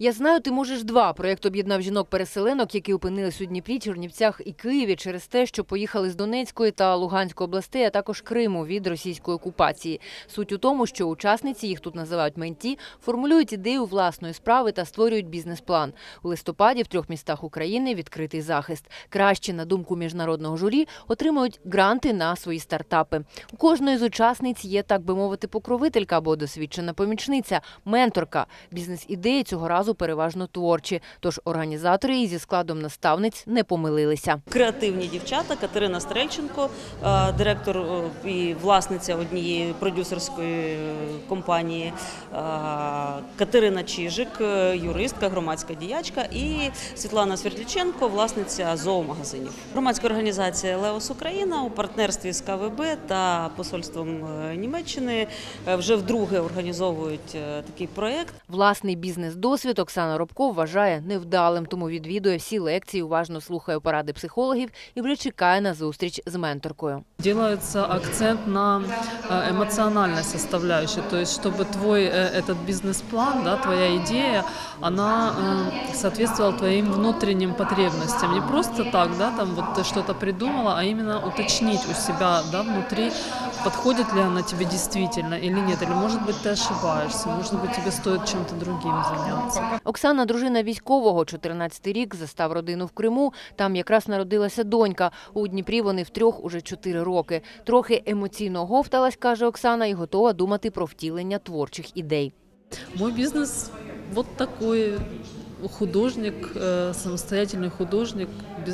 «Я знаю, ти можеш два» – проєкт об'єднав жінок-переселенок, які опинились у Дніпрі, Чернівцях і Києві через те, що поїхали з Донецької та Луганської областей, а також Криму від російської окупації. Суть у тому, що учасниці, їх тут називають менті, формулюють ідею власної справи та створюють бізнес-план. У листопаді в 3 містах України відкритий захист. Кращі, на думку міжнародного журі, отримують гранти на свої стартапи. У кожної з учасниць є, так би мовити, покровителька або досвідчена помічниця, менторка. Бізнес-ідеї цього разу переважно творчі, тож організатори і зі складом наставниць не помилилися. Креативні дівчата, Катерина Стрельченко, директор і власниця однієї продюсерської компанії, Катерина Чижик, юристка, громадська діячка, і Світлана Свердліченко, власниця зоомагазинів. Громадська організація «Леос Україна» у партнерстві з КВБ та посольством Німеччини вже вдруге організовують такий проєкт. Власний бізнес-досвід Оксана Робко вважає невдалим, тому відвідує всі лекції, уважно слухає поради психологів і вже чекає на зустріч з менторкою. Делается акцент на эмоциональной составляющей, то есть чтобы твой этот бизнес-план, да, твоя идея, она соответствовала твоим внутренним потребностям. Не просто так, да, там вот ты что-то придумала, а именно уточнить у себя, да, внутри, подходит ли она тебе действительно или нет, или может быть ты ошибаешься, может быть тебе стоит чем-то другим заняться. Оксана – дружина військового, 14-й рік, застав родину в Криму, там якраз народилася донька. У Дніпрі вони втрьох уже 4 роки. Трохи емоційно говталась, каже Оксана, і готова думати про втілення творчих ідей. Мой бизнес вот такой. Художник, самостоятельный художник,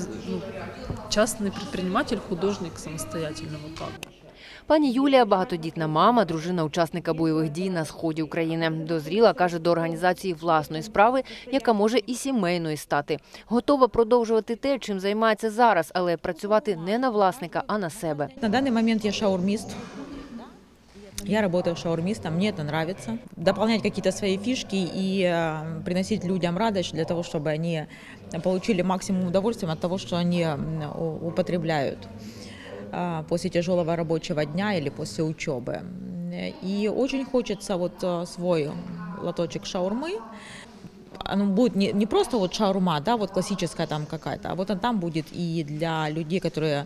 частный предприниматель, художник самостоятельно. Вот так. Пані Юлія – багатодітна мама, дружина учасника бойових дій на сході України. Дозріла, каже, до організації власної справи, яка може і сімейною стати. Готова продовжувати те, чим займається зараз, але працювати не на власника, а на себе. На данный момент я шаурмист. Я работаю шаурмистом, мне это нравится. Дополнять какие-то свои фишки и приносить людям радость для того, чтобы они получили максимум удовольствия от того, что они употребляют после тяжелого рабочего дня или после учебы. И очень хочется вот свой лоточек шаурмы. Оно будет не просто вот шаурма, да, вот классическая там какая-то, а вот там будет и для людей, которые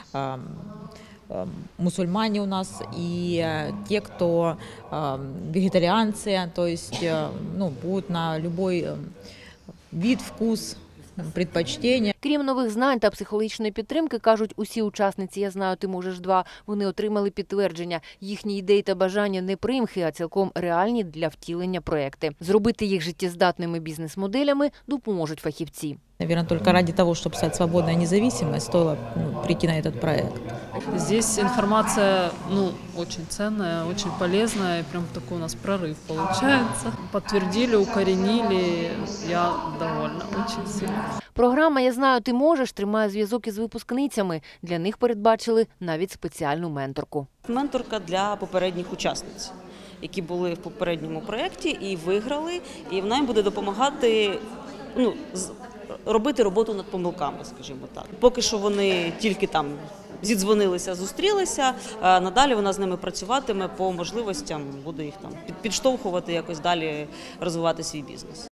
мусульмане у нас, и те, кто вегетарианцы, то есть будут на любой вид, вкус, предпочтення. Крім нових знань та психологічної підтримки, кажуть усі учасниці «Я знаю, ти можеш два», вони отримали підтвердження. Їхні ідеї та бажання не примхи, а цілком реальні для втілення проекти. Зробити їх життєздатними бізнес-моделями допоможуть фахівці. Наверное, только ради того, чтобы стать свободной и независимой, стоило прийти на этот проект. Здесь информация, очень ценная, очень полезная, и прям такой у нас прорыв получается. Подтвердили, укоренили, я довольна очень сильно. Програма «Я знаю, ти можеш» тримає зв'язок із випускницями. Для них передбачили навіть спеціальну менторку. Менторка для попередніх учасниць, які були в попередньому проєкті і виграли, і вона їм буде допомагати, робити роботу над помилками, скажімо так. Поки що вони тільки там зідзвонилися, зустрілися, надалі вона з ними працюватиме по можливостям, буде їх там підштовхувати якось далі розвивати свій бізнес.